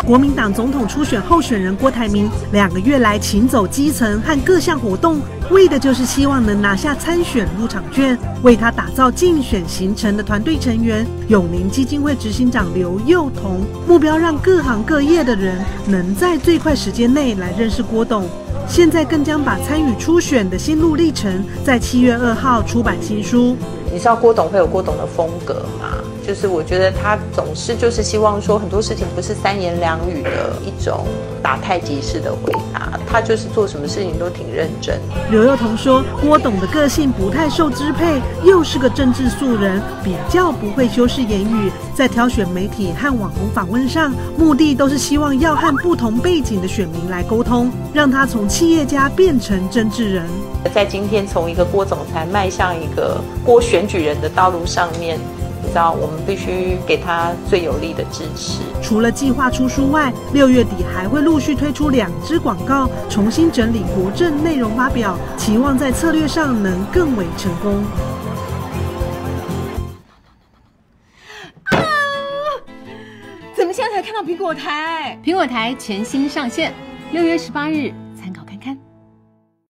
国民党总统初选候选人郭台铭2个月来勤走基层和各项活动，为的就是希望能拿下参选入场券。为他打造竞选行程的团队成员，永宁基金会执行长刘幼彤，目标让各行各业的人能在最快时间内来认识郭董。现在更将把参与初选的心路历程，在7月2号出版新书。 你知道郭董会有郭董的风格吗？就是我觉得他总是就是希望说很多事情不是3言2语的一种打太极式的回答，他就是做什么事情都挺认真。 刘幼彤说，郭董的个性不太受支配，又是个政治素人，比较不会修饰言语，在挑选媒体和网红访问上，目的都是希望要和不同背景的选民来沟通，让他从企业家变成政治人。 在今天从一个郭总裁迈向一个郭选举人的道路上面，你知道我们必须给他最有力的支持。 除了计划出书外，6月底还会陆续推出2支广告，重新整理国政内容发表，期望在策略上能更为成功。 怎么现在才看到苹果台？苹果台全新上线，6月18日